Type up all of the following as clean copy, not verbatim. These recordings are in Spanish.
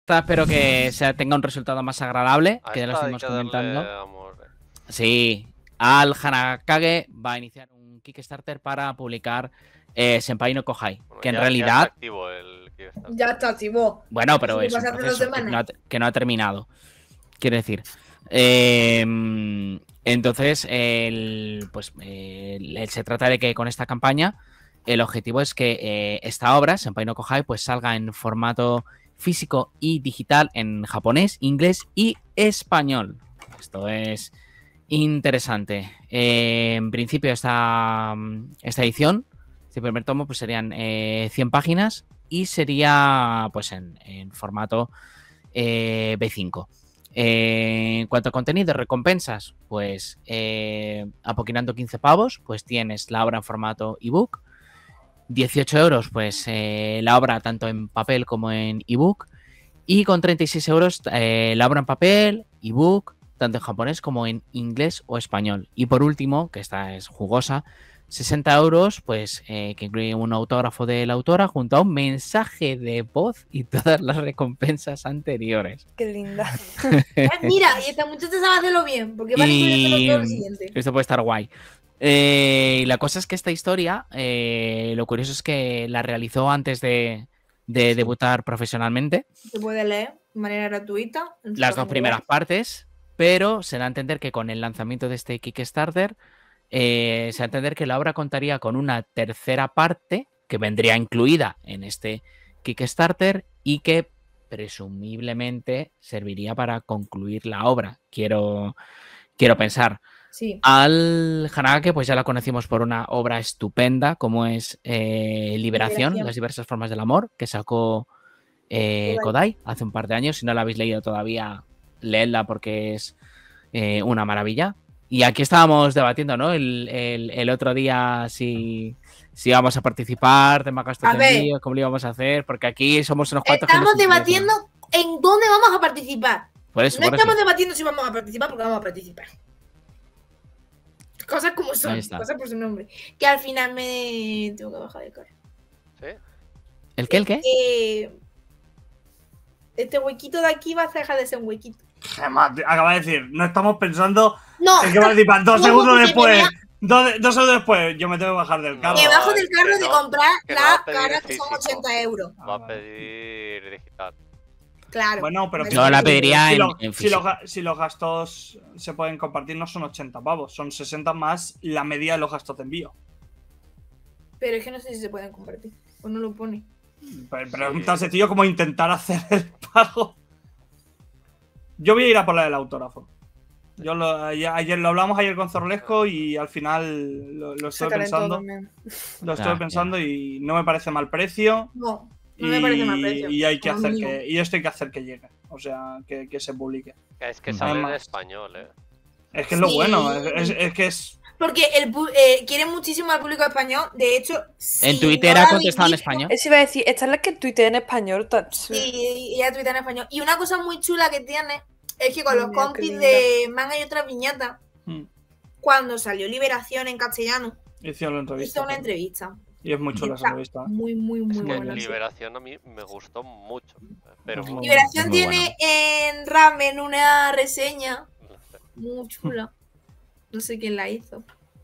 espero que tenga un resultado más agradable, A que ya lo esta hay estuvimos que darle comentando. amor, Sí, Al Hanakage va a iniciar un Kickstarter para publicar Senpai no Kohai, Bueno, que en ya está realidad... activo el Kickstarter. Ya está activo. Bueno, pero Eso es un pasa hace 2 proceso semanas. que no ha terminado. Quiero decir. Entonces, se trata de que con esta campaña el objetivo es que esta obra, Senpai no Kohai, pues salga en formato físico y digital en japonés, inglés y español. Esto es interesante. En principio, esta edición, este primer tomo, pues serían 100 páginas y sería pues en formato B5. En cuanto a contenido, recompensas, pues apoquinando 15 pavos, pues tienes la obra en formato ebook. 18 euros, pues la obra tanto en papel como en ebook. Y con 36 euros la obra en papel, ebook, tanto en japonés como en inglés o español. Y por último, que esta es jugosa, 60 euros, pues que incluye un autógrafo de la autora junto a un mensaje de voz y todas las recompensas anteriores. Qué linda. Mira, y esta muchacha sabe hacerlo bien, porque van incluyendo todo lo siguiente. Esto puede estar guay. La cosa es que esta historia, lo curioso es que la realizó antes de debutar profesionalmente. Se puede leer de manera gratuita. Las 2 primeras partes, pero se da a entender que con el lanzamiento de este Kickstarter, se da a entender que la obra contaría con una tercera parte que vendría incluida en este Kickstarter y que presumiblemente serviría para concluir la obra. Quiero pensar. Sí. Al Hanake, pues ya la conocimos por una obra estupenda como es Liberación, las diversas formas del amor, que sacó Kodai hace un par de años. Si no la habéis leído todavía, leedla porque es una maravilla. Y aquí estábamos debatiendo, ¿no? El otro día si íbamos a participar, tema gastos de envío, cómo lo íbamos a hacer, porque aquí somos unos cuantos. Estamos debatiendo en dónde vamos a participar. Por eso, no estamos debatiendo si vamos a participar, porque vamos a participar. Cosas como son, cosas por su nombre. Que al final me tengo que bajar del carro. ¿Sí? ¿El qué? ¿El qué? Este huequito de aquí va a dejar de ser un huequito. Acaba de decir, no estamos pensando no, en qué participar. 2 segundos después. 2 segundos después, yo me tengo que bajar del carro. Me bajo del carro de comprar la cara que son 80 euros. Va a pedir digital. Claro. Bueno, pero yo la pediría en físico. Si los gastos se pueden compartir, no son 80 pavos, son 60 más la media de los gastos de envío. Pero es que no sé si se pueden compartir. O no lo pone. Pero es tan sencillo como intentar hacer el pago. Yo voy a ir a por la del autógrafo. Ayer lo hablamos ayer con Zorlesco y al final lo estoy pensando. Lo estoy pensando y no me parece mal precio. No. No me parece mal precio. Y hay que hacer esto hay que hacer que llegue. O sea, que se publique. Es que sale en español, Es que es lo bueno. Es que es. Porque quiere muchísimo al público español. De hecho, en Twitter ha contestado en español. Eso iba a decir, esta es la que tuitea en español. Sí, ella tuitea en español. Y una cosa muy chula que tiene es que con los compis de manga y otras viñetas, cuando salió Liberación en castellano, hizo una entrevista. Y es muy chula esa entrevista. Muy buena. Liberación a mí me gustó mucho. Pero Liberación tiene en Ramen una reseña muy chula. No sé quién la hizo.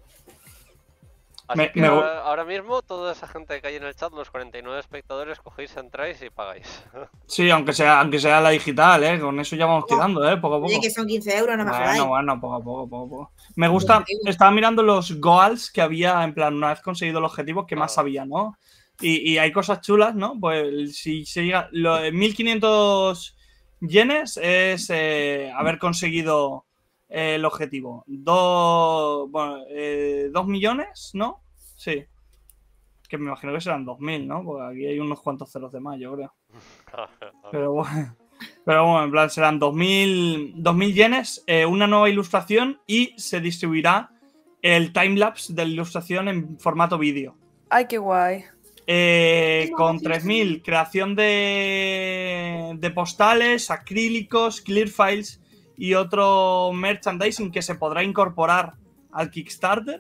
Así que ahora mismo, toda esa gente que hay en el chat, los 49 espectadores, cogéis, entráis y pagáis. Sí, aunque sea la digital, con eso ya vamos tirando, poco a poco. Que son 15 euros, no me jodáis. Bueno, poco a poco. Me gusta, estaba mirando los goals que había, en plan, una vez conseguido el objetivo, que más había, ¿no? Y hay cosas chulas, ¿no? Pues si se llega, 1500 yenes es haber conseguido el objetivo. 2 millones, ¿no? Sí. Que me imagino que serán 2000, ¿no? Porque aquí hay unos cuantos ceros de más, yo creo. Pero bueno, en plan serán 2000 yenes, una nueva ilustración y se distribuirá el timelapse de la ilustración en formato vídeo. Ay, qué guay. Con 3000, creación de postales, acrílicos, clear files y otro merchandising que se podrá incorporar al Kickstarter.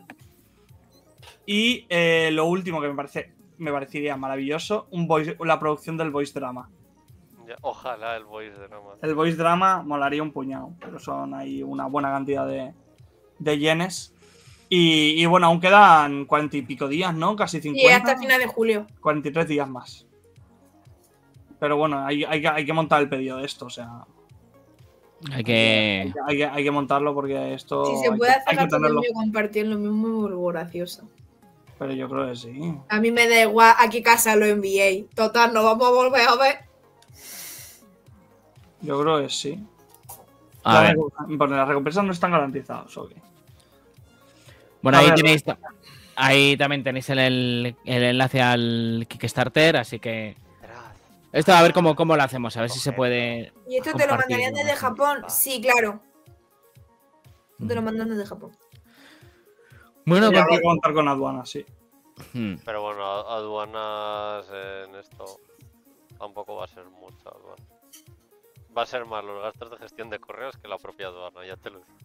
Y lo último que me parecería maravilloso, la producción del voice drama. Ya, ojalá el voice drama. El voice drama molaría un puñado, pero son ahí una buena cantidad de yenes. Y bueno, aún quedan 40 y pico días, ¿no? Casi 50. Y hasta final de julio. 43 días más. Pero bueno, hay que montar el pedido de esto, o sea. Hay que... Hay que montarlo porque esto. Si se puede hay hacer que la tenerlo. y compartir lo mismo, muy gracioso. Pero yo creo que sí. A mí me da igual a qué casa lo enviéis. Total, no vamos a volver a ver. Yo creo que sí. A ver. Porque las recompensas no están garantizadas, ok. Bueno, A ahí ver. tenéis... Ahí también tenéis el enlace al Kickstarter, así que... Esto a ver cómo lo hacemos, a ver si se puede... ¿Y esto te lo compartir mandarían con desde la gente. Japón? Sí, claro. Te lo mandan desde Japón. Bueno, Y habrá porque- que contar con aduanas, sí. Pero bueno, aduanas en esto tampoco va a ser mucha aduana. Va a ser más los gastos de gestión de correos que la propia aduana, ya te lo digo.